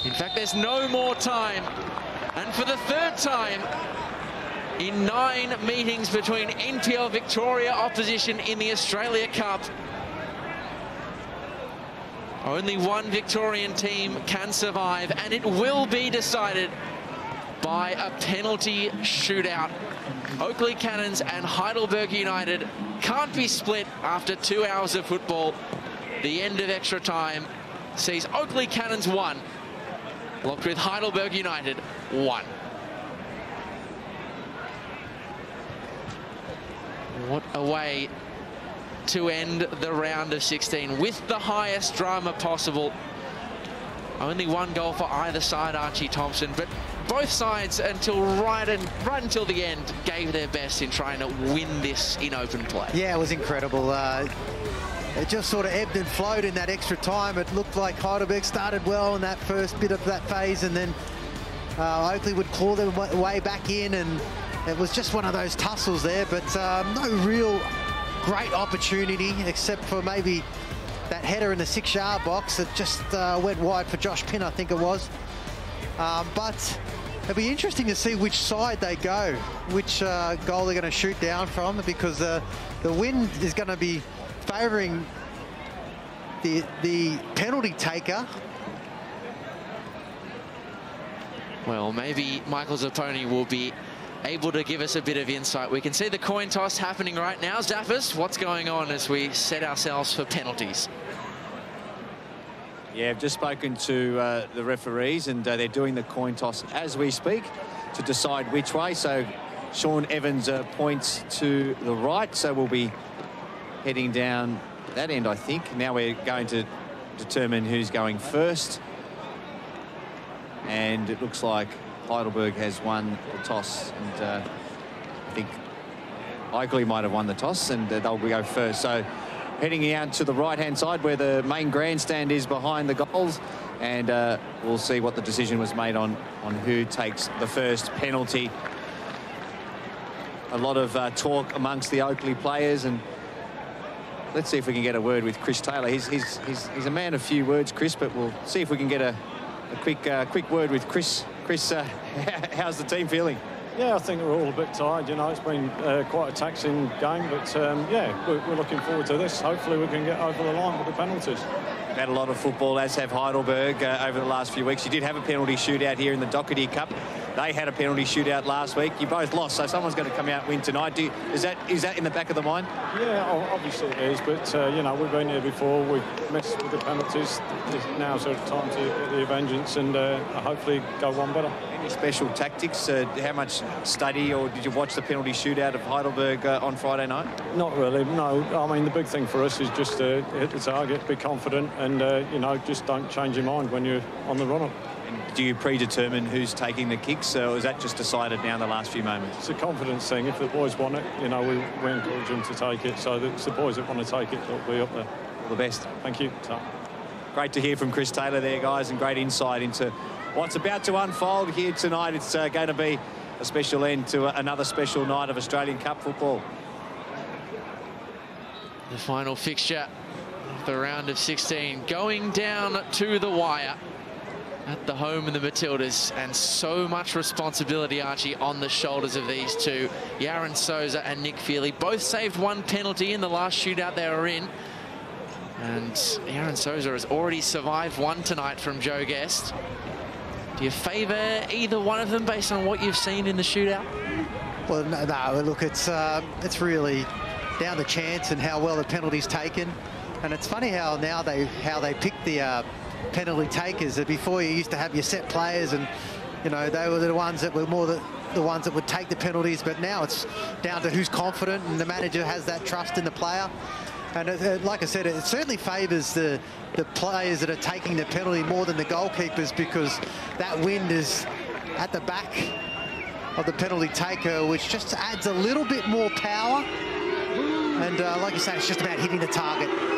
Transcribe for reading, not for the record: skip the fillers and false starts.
In fact, there's no more time. And for the third time in 9 meetings between NPL Victoria opposition in the Australia Cup, only one Victorian team can survive, and it will be decided by a penalty shootout. Oakleigh Cannons and Heidelberg United can't be split after 2 hours of football. The end of extra time sees Oakleigh Cannons 1, locked with Heidelberg United 1. What a way to end the round of 16 with the highest drama possible. Only 1 goal for either side, Archie Thompson, but both sides right until the end gave their best in trying to win this in open play. Yeah, it was incredible. It just sort of ebbed and flowed in that extra time. It looked like Heidelberg started well in that first bit of that phase, and then Oakleigh would claw their way back in, and it was just one of those tussles there, but no real great opportunity, except for maybe that header in the 6-yard box that just went wide for Josh Pinn, I think it was. But it'll be interesting to see which side they go, which goal they're going to shoot down from, because the wind is going to be favouring the penalty taker. Well, maybe Michael Zapponi will be able to give us a bit of insight. We can see the coin toss happening right now. Zappers, what's going on as we set ourselves for penalties? Yeah, I've just spoken to the referees, and they're doing the coin toss as we speak to decide which way. So Sean Evans points to the right, so we'll be heading down that end, I think. Now we're going to determine who's going first. And it looks like Heidelberg has won the toss, and I think Oakleigh might have won the toss, and they'll go first. So heading out to the right-hand side where the main grandstand is behind the goals, and we'll see what the decision was made on who takes the first penalty. A lot of talk amongst the Oakleigh players, and let's see if we can get a word with Chris Taylor. He's a man of few words, Chris, but we'll see if we can get a quick word with Chris. Chris, how's the team feeling? Yeah, I think we're all a bit tired. You know, it's been quite a taxing game, but yeah, we're looking forward to this. Hopefully we can get over the line with the penalties. We've had a lot of football, as have Heidelberg, over the last few weeks. You did have a penalty shootout here in the Doherty Cup. They had a penalty shootout last week. You both lost, so someone's going to come out and win tonight. Is that in the back of the mind? Yeah, obviously it is, but you know, we've been here before. We've missed with the penalties. Now's the time to get the vengeance and hopefully go one better. Any special tactics? How much study, or did you watch the penalty shootout of Heidelberg on Friday night? Not really, no. I mean, the big thing for us is just to hit the target, be confident, and you know, just don't change your mind when you're on the run-up. Do you predetermine who's taking the kicks, or is that just decided now in the last few moments? It's a confidence thing. If the boys want it, you know, we encourage them to take it. So it's the boys that want to take it, they'll be up there. All the best. Thank you. Great to hear from Chris Taylor there, guys, and great insight into what's about to unfold here tonight. It's going to be a special end to another special night of Australian Cup football. The final fixture of the round of 16 going down to the wire at the home of the Matildas, and so much responsibility, Archie, on the shoulders of these two. Yaron Souza and Nick Feely both saved 1 penalty in the last shootout they were in, and Yaron Souza has already survived 1 tonight from Joe Guest. Do you favour either one of them based on what you've seen in the shootout? Well, no, look, it's really down to chance and how well the penalty's taken. And it's funny how now they pick the penalty takers. Before, you used to have your set players, and you know, they were the ones that were more the ones that would take the penalties, but now it's down to who's confident, and the manager has that trust in the player. And like I said, it certainly favours the players that are taking the penalty more than the goalkeepers, because that wind is at the back of the penalty taker, which just adds a little bit more power. And like you say, it's just about hitting the target.